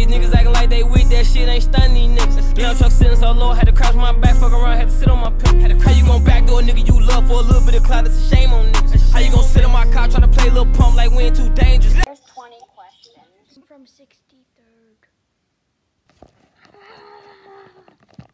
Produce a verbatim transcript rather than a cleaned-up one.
these niggas acting like they weak, that shit ain't stunning these niggas. Young truck sitting so low, had to crouch my back, fuck around, had to sit on my pimp. How you gon' backdoor a nigga you love for a little bit of clout? It's a shame on niggas. How you gon' sit on my car tryna play little pump like we ain't too dangerous? There's twenty questions. I'm from sixty-third.